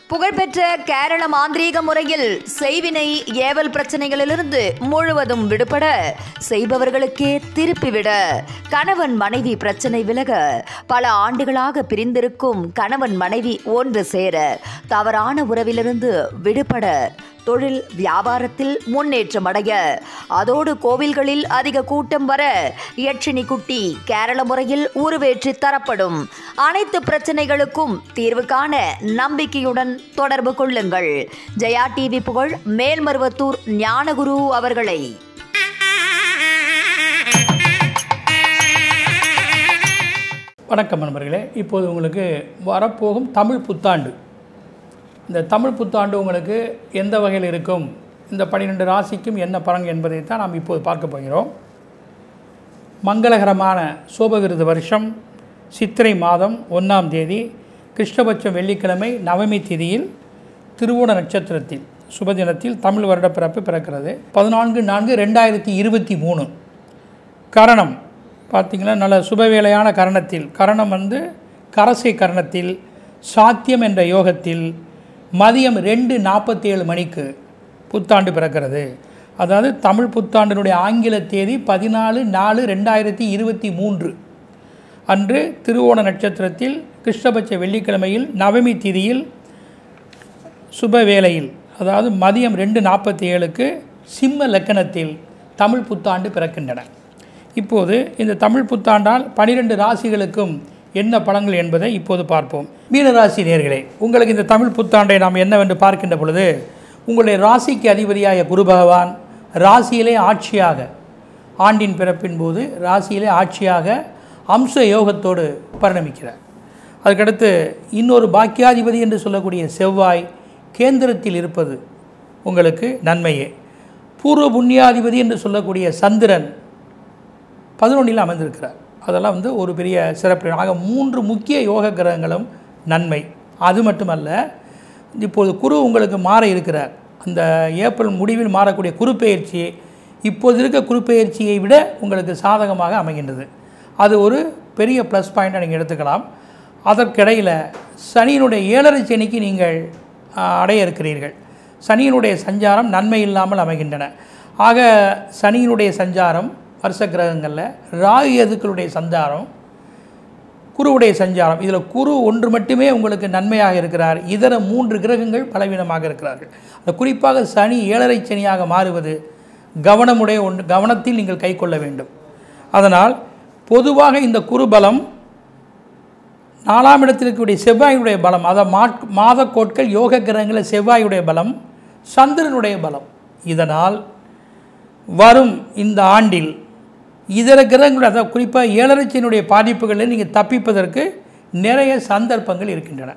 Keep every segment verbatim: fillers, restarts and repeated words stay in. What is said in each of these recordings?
புகழ்பெற்ற கேரள மாந்திரீக முறையில் செய்வினை ஏவல் பிரச்சனைகளிலிருந்து முழுவதும் விடுபட, செய்பவர்களுக்கே திருப்பிவிட, கணவன் மனைவி பிரச்சனை விலக, பல ஆண்டுகளாக பிரிந்திருக்கும் கணவன் மனைவி ஒன்று சேர, தவறான உறவிலிருந்து விடுபட, தொழில் வியாபாரத்தில் முன்னேற்றம் அடைய, அதோடு கோவில்களில் அதிக கூட்டம் வர, யட்சினி குட்டி கேரள முறையில் உருவேற்றி தரப்படும். அனைத்து பிரச்சனைகளுக்கும் தீர்வு காண நம்பிக்கையுடன் தொடர்பு கொள்ளுங்கள். ஜெயா டிவி புகழ் மேல்மருவத்தூர் ஞானகுரு அவர்களை. வணக்கம் நண்பர்களே. இப்போது உங்களுக்கு வரப்போகும் தமிழ் புத்தாண்டு, இந்த தமிழ் புத்தாண்டு உங்களுக்கு எந்த வகையில் இருக்கும், இந்த பன்னிரெண்டு ராசிக்கும் என்ன பலன் என்பதை தான் நாம் இப்போது பார்க்க போகிறோம். மங்களகரமான சோபகிருது வருஷம் சித்திரை மாதம் ஒன்றாம் தேதி கிருஷ்ணபட்சம் வெள்ளிக்கிழமை நவமி திதியில் திருவோண நட்சத்திரத்தில் சுபதினத்தில் தமிழ் வருட பிறப்பு பிறக்கிறது. பதினான்கு நான்கு ரெண்டாயிரத்தி இருபத்தி மூணு கரணம் பார்த்திங்கன்னா நல்ல சுபவேளையான கரணத்தில், கரணம் வந்து கரசை கரணத்தில் சாத்தியம் என்ற யோகத்தில் மதியம் ரெண்டு நாற்பத்தி ஏழு மணிக்கு புத்தாண்டு பிறக்கிறது. அதாவது தமிழ் புத்தாண்டினுடைய ஆங்கில தேதி பதினாலு நாலு ரெண்டாயிரத்தி இருபத்தி மூன்று அன்று திருவோண நட்சத்திரத்தில் கிருஷ்ணபட்ச வெள்ளிக்கிழமையில் நவமி திதியில் சுப வேளையில், அதாவது மதியம் ரெண்டு நாற்பத்தி ஏழுக்கு சிம்ம லக்கணத்தில் தமிழ் புத்தாண்டு பிறக்கின்றன. இப்போது இந்த தமிழ் புத்தாண்டால் பனிரெண்டு ராசிகளுக்கும் என்ன பலன்கள் என்பதை இப்போது பார்ப்போம். மீனராசி நேயர்களே, உங்களுக்கு இந்த தமிழ் புத்தாண்டை நாம் என்னவென்று பார்க்கின்ற பொழுது, உங்களுடைய ராசிக்கு அதிபதியாய குரு பகவான் ராசியிலே ஆட்சியாக, ஆண்டின் பிறப்பின் போது ராசியிலே ஆட்சியாக அம்ச யோகத்தோடு பரிணமிக்கிறார். அதுக்கடுத்து இன்னொரு பாக்கியாதிபதி என்று சொல்லக்கூடிய செவ்வாய் கேந்திரத்தில் இருப்பது உங்களுக்கு நன்மையே. பூர்வ புண்ணியாதிபதி என்று சொல்லக்கூடிய சந்திரன் பதினொன்றில் அமர்ந்திருக்கிறார். அதெல்லாம் வந்து ஒரு பெரிய சிறப்பு. ஆக மூன்று முக்கிய யோக கிரகங்களும் நன்மை. அது மட்டுமல்ல, இப்போது குரு உங்களுக்கு மாற இருக்கிறார். அந்த ஏப்ரல் முடிவில் மாறக்கூடிய குரு பெயர்ச்சி இப்போது இருக்க குரு பெயர்ச்சியை விட உங்களுக்கு சாதகமாக அமைகின்றது. அது ஒரு பெரிய ப்ளஸ் பாயிண்ட்டாக நீங்கள் எடுத்துக்கலாம். அதற்கிடையில் சனியினுடைய ஏழரை சனிக்கு நீங்கள் அடைய இருக்கிறீர்கள். சனியினுடைய சஞ்சாரம் நன்மை இல்லாமல் அமைகின்றன. ஆக சனியினுடைய சஞ்சாரம் வருஷ கிரகங்களில், ராகு கேதுக்களுடைய சஞ்சாரம், குருவுடைய சஞ்சாரம், இதில் குரு ஒன்று மட்டுமே உங்களுக்கு நன்மையாக இருக்கிறார். இதர மூன்று கிரகங்கள் பலவீனமாக இருக்கிறார்கள். அந்த குறிப்பாக சனி ஏழரை சனியாக மாறுவது கவனமுடைய ஒன்று, கவனத்தில் நீங்கள் கை கொள்ள வேண்டும். அதனால் பொதுவாக இந்த குரு பலம், நாலாம் இடத்தில் இருக்கக்கூடிய செவ்வாயுடைய பலம், அதை மா மாத கோட்கள் யோக கிரகங்களில் செவ்வாயுடைய பலம், சந்திரனுடைய பலம், இதனால் வரும் இந்த ஆண்டில் இதர கிரகங்கள், அதாவது குறிப்பாக ஏழரைச்சியினுடைய பாதிப்புகளில் நீங்கள் தப்பிப்பதற்கு நிறைய சந்தர்ப்பங்கள் இருக்கின்றன.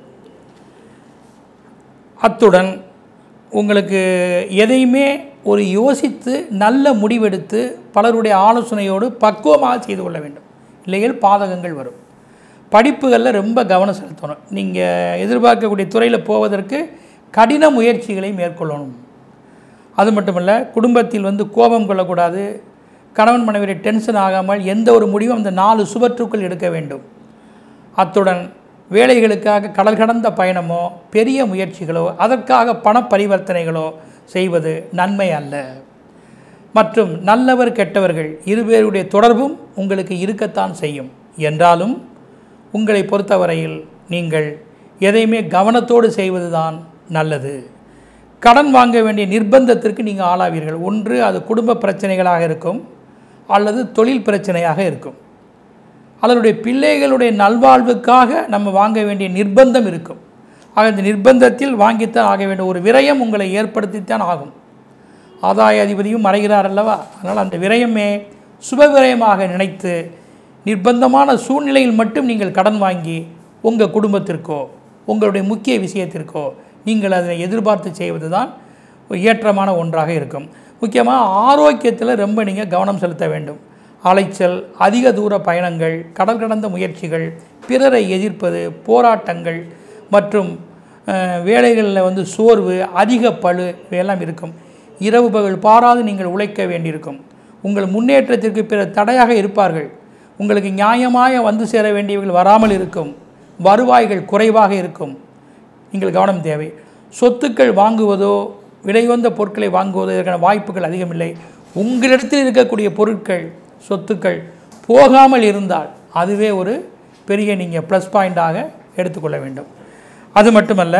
அத்துடன் உங்களுக்கு எதையுமே ஒரு யோசித்து நல்ல முடிவெடுத்து பலருடைய ஆலோசனையோடு பக்குவமாக செய்து கொள்ள வேண்டும். இல்லையில் பாதகங்கள் வரும். படிப்புகளில் ரொம்ப கவனம் செலுத்தணும். நீங்கள் எதிர்பார்க்கக்கூடிய துறையில் போவதற்கு கடின முயற்சிகளை மேற்கொள்ளணும். அது மட்டுமல்ல, குடும்பத்தில் வந்து கோபம் கொள்ளக்கூடாது. கணவன் மனைவியை டென்ஷன் ஆகாமல் எந்த ஒரு முடிவும் அந்த நாலு சுவற்றுக்குள் எடுக்க வேண்டும். அத்துடன் வேலைகளுக்காக கடல் கடந்த பயணமோ பெரிய முயற்சிகளோ அதற்காக பண பரிவர்த்தனைகளோ செய்வது நன்மை அல்ல. மற்றும் நல்லவர் கெட்டவர்கள் இருவேருடைய தொடர்பும் உங்களுக்கு இருக்கத்தான் செய்யும். என்றாலும் உங்களை பொறுத்தவரையில் நீங்கள் எதையுமே கவனத்தோடு செய்வது தான் நல்லது. கடன் வாங்க வேண்டிய நிர்பந்தத்திற்கு நீங்கள் ஆளாவீர்கள். ஒன்று அது குடும்ப பிரச்சனைகளாக இருக்கும், அல்லது தொழில் பிரச்சனையாக இருக்கும், அதனுடைய பிள்ளைகளுடைய நல்வாழ்வுக்காக நம்ம வாங்க வேண்டிய நிர்பந்தம் இருக்கும். ஆக இந்த நிர்பந்தத்தில் வாங்கித்தான் ஆக வேண்டும். ஒரு விரயம் உங்களை ஏற்படுத்தித்தான் ஆகும். ஆதாய அதிபதியும் மறைகிறார் அல்லவா? அதனால் அந்த விரயமே சுப விரயமாக நினைத்து நிர்பந்தமான சூழ்நிலையில் மட்டும் நீங்கள் கடன் வாங்கி உங்கள் குடும்பத்திற்கோ உங்களுடைய முக்கிய விஷயத்திற்கோ நீங்கள் அதனை எதிர்பார்த்து செய்வது தான் ஏற்றமான ஒன்றாக இருக்கும். முக்கியமாக ஆரோக்கியத்தில் ரொம்ப நீங்கள் கவனம் செலுத்த வேண்டும். அலைச்சல், அதிக தூர பயணங்கள், கடல் கடந்த முயற்சிகள், பிறரை எதிர்ப்பது, போராட்டங்கள் மற்றும் வேலைகளில் வந்து சோர்வு, அதிக பளு இவையெல்லாம் இருக்கும். இரவு பகல் பாராது நீங்கள் உழைக்க வேண்டியிருக்கும். உங்கள் முன்னேற்றத்திற்கு பிற தடையாக இருப்பார்கள். உங்களுக்கு நியாயமாக வந்து சேர வேண்டியவர்கள் வராமல் இருக்கும். வருவாய்கள் குறைவாக இருக்கும். நீங்கள் கவனம் தேவை. சொத்துக்கள் வாங்குவதோ விலையுயர்ந்த பொருட்களை வாங்குவதோ இதற்கான வாய்ப்புகள் அதிகமில்லை. உங்களிடத்தில் இருக்கக்கூடிய பொருட்கள் சொத்துக்கள் போகாமல் இருந்தால் அதுவே ஒரு பெரிய நீங்கள் ப்ளஸ் பாயிண்டாக எடுத்துக்கொள்ள வேண்டும். அது மட்டுமல்ல,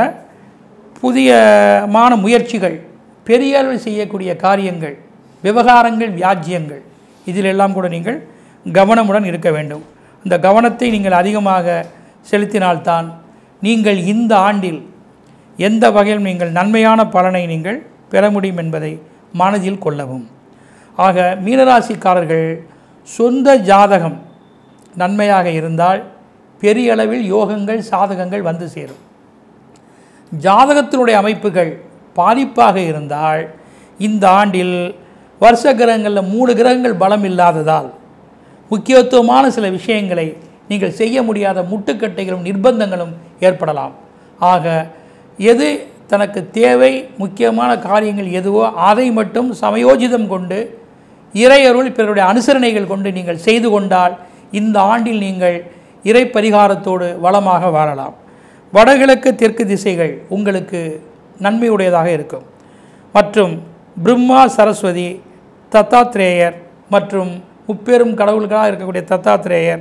புதியமான முயற்சிகள், பெரிய அளவில் செய்யக்கூடிய காரியங்கள், விவகாரங்கள், வியாஜ்யங்கள், இதிலெல்லாம் கூட நீங்கள் கவனமுடன் இருக்க வேண்டும். அந்த கவனத்தை நீங்கள் அதிகமாக செலுத்தினால்தான் நீங்கள் இந்த ஆண்டில் எந்த வகையில் நீங்கள் நன்மையான பலனை நீங்கள் பெற முடியும் என்பதை மனதில் கொள்ளவும். ஆக மீனராசிக்காரர்கள் சொந்த ஜாதகம் நன்மையாக இருந்தால் பெரிய அளவில் யோகங்கள் சாதகங்கள் வந்து சேரும். ஜாதகத்தினுடைய அமைப்புகள் பாதிப்பாக இருந்தால் இந்த ஆண்டில் வருஷ கிரகங்களில் மூணு கிரகங்கள் பலம் இல்லாததால் முக்கியத்துவமான சில விஷயங்களை நீங்கள் செய்ய முடியாத முட்டுக்கட்டைகளும் நிர்பந்தங்களும் ஏற்படலாம். ஆக எது தனக்கு தேவை, முக்கியமான காரியங்கள் எதுவோ அதை மட்டும் சமயோஜிதம் கொண்டு இறையருள் பிறருடைய அனுசரணைகள் கொண்டு நீங்கள் செய்து கொண்டால் இந்த ஆண்டில் நீங்கள் இறை பரிகாரத்தோடு வளமாக வாழலாம். வடகிழக்கு தெற்கு திசைகள் உங்களுக்கு நன்மையுடையதாக இருக்கும். மற்றும் பிரம்மா, சரஸ்வதி, தத்தாத்ரேயர் மற்றும் முப்பெரும் கடவுள்களாக இருக்கக்கூடிய தத்தாத்ரேயர்,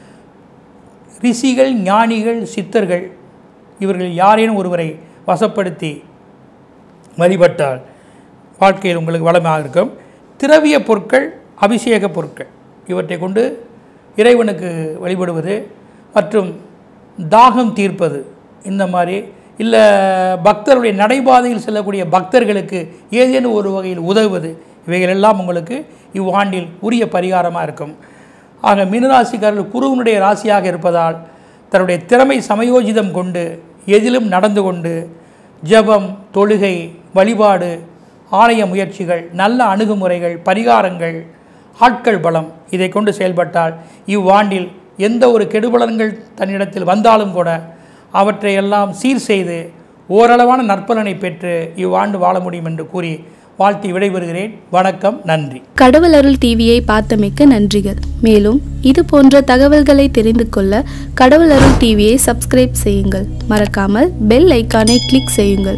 ரிஷிகள், ஞானிகள், சித்தர்கள் இவர்கள் யாரேனும் ஒருவரை வசப்படுத்தி வழிபட்டால் வாழ்க்கையில் உங்களுக்கு வளமாக இருக்கும். திரவிய பொருட்கள், அபிஷேக பொருட்கள் இவற்றை கொண்டு இறைவனுக்கு வழிபடுவது மற்றும் தாகம் தீர்ப்பது, இந்த மாதிரி இல்லை பக்தருடைய நடைபாதையில் செல்லக்கூடிய பக்தர்களுக்கு ஏதேனும் ஒரு வகையில் உதவுவது, இவைகளெல்லாம் உங்களுக்கு இவ்வாண்டில் உரிய பரிகாரமாக இருக்கும். ஆக மீனராசிக்காரர்கள் குருவனுடைய ராசியாக இருப்பதால் தன்னுடைய திறமை சமயோஜிதம் கொண்டு எதிலும் நடந்து கொண்டு ஜபம், தொழுகை, வழிபாடு, ஆலய முயற்சிகள், நல்ல அணுகுமுறைகள், பரிகாரங்கள், ஆட்கள் பலம் இதை கொண்டு செயல்பட்டால் இவ்வாண்டில் எந்த ஒரு கெடுபலன்கள் தன்னிடத்தில் வந்தாலும் கூட அவற்றையெல்லாம் சீர் செய்து ஓரளவான நற்பலனை பெற்று இவ்வாண்டு வாழ முடியும் என்று கூறி வாழ்த்தி விடைபெறுகிறேன். வணக்கம், நன்றி. கடவுள் அருள் டிவியை பார்த்தமைக்கு நன்றிகள். மேலும் இது போன்ற தகவல்களை தெரிந்து கொள்ள கடவுள் அருள் டிவியை சப்ஸ்கிரைப் செய்யுங்கள். மறக்காமல் பெல் ஐக்கானை கிளிக் செய்யுங்கள்.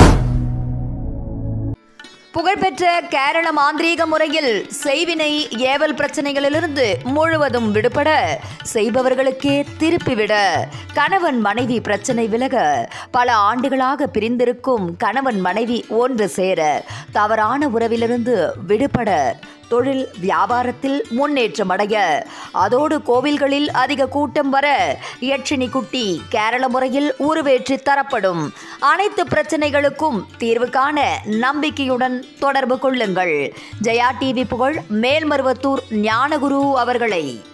புகழ்பெற்ற கேரள மாந்திரீக முறையில் செய்வினை ஏவல் பிரச்சனைகளிலிருந்து முழுவதும் விடுபட, செய்பவர்களுக்கே திருப்பிவிட, கணவன் மனைவி பிரச்சனை விலக, பல ஆண்டுகளாக பிரிந்திருக்கும் கணவன் மனைவி ஒன்று சேர, தவறான உறவிலிருந்து விடுபட, தொழில் வியாபாரத்தில் முன்னேற்றம் அடைய, அதோடு கோவில்களில் அதிக கூட்டம் வர, யட்சினி குட்டி கேரள முறையில் உருவேற்றி தரப்படும். அனைத்து பிரச்சனைகளுக்கும் தீர்வு காண நம்பிக்கையுடன் தொடர்பு கொள்ளுங்கள். ஜெயா டிவி புகழ் மேல்மருவத்தூர் ஞானகுரு அவர்களை.